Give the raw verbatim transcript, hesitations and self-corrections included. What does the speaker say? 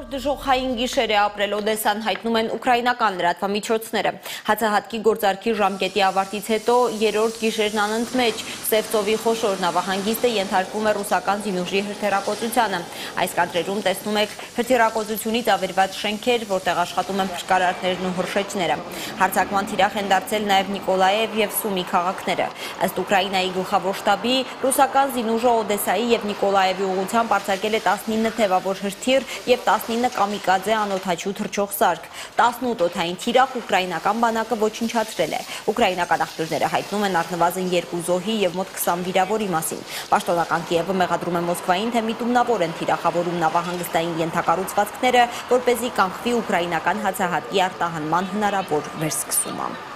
դժոխային գիշեր է ապրել Օդեսան, հայտնում են ուկրաինական լրատվամիջոցները։ Հացահատքի գործարքի ժամկետի ավարտից հետո երրորդ գիշերն անընդմեջ Սևծովի խոշոր նավահանգիստը ենթարկվում է ռուսական զինուժի հրթիռակոծությանը։ Այս կադրերում տեսնում եք հրթիռակոծությունից ավերված շենքեր, որտեղ աշխատում են փշկարարներն ու հրշեջները։ Հարձակման թիրախ են դարձել նաև Նիկոլաև եւ Սումի քաղաքները։ Ըստ Ուկրաինայի գլխավոր շտաբի, ռուսական զինուժը Օդեսայի եւ Նիկոլաևի ուղղությամբ արձակել է տասնինը թևավոր հրթիռ եւ տասնինը կամիկաձե անօդաչու թռչող սարք։ տասնութ օդային թիրախ ուկրաինական բանակը ոչնչացրել է։ Ուկրաինական աղբյուրները հայտնում են առնվազն երկու զոհի եւ մոտ քսան վիրավորի մասին։ Պաշտոնական Կիևը մեղադրում է Մոսկվային, թե միտումնավոր են թիրախավորում նավահանգստային ենթակառուցվածքները, որպեսզի կանխվի ուկրաինական հացահատքի արտահանման հնարավոր վերսկսումը։